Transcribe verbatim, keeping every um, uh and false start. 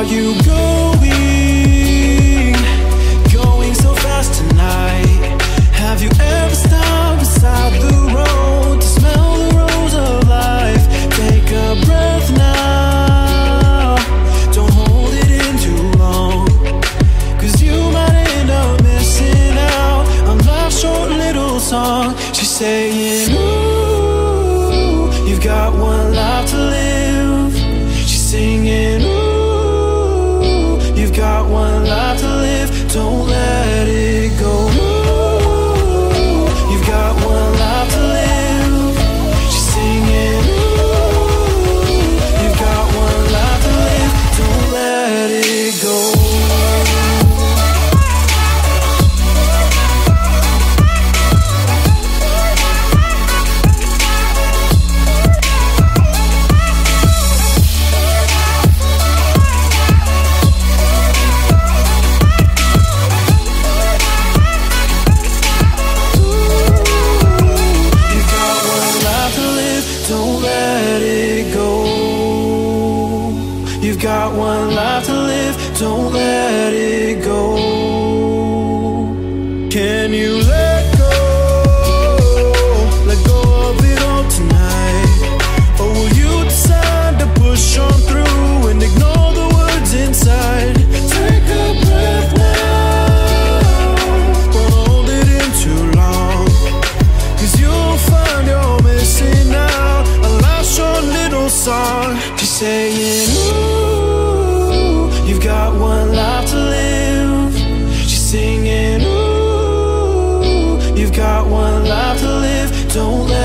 are you going? Going so fast tonight. Have you ever stopped beside the road to smell the rose of life? Take a breath now, don't hold it in too long, 'cause you might end up missing out on life's short little song. She's saying, ooh, you've got one life to live. She's singing, ooh, you've got one life to live. Don't let it go. Ooh, you've got one life to live. She's singing, ooh, you've got one life to live. Don't let it go. Got one life to live, don't let it go. Can you let go, let go of it all tonight? Or will you decide to push on through and ignore the words inside? Take a breath now, don't hold it in too long, 'cause you'll find you're missing out a life's short little song. She's saying, ooh, you've got one life to live. She's singing, ooh, you've got one life to live. Don't let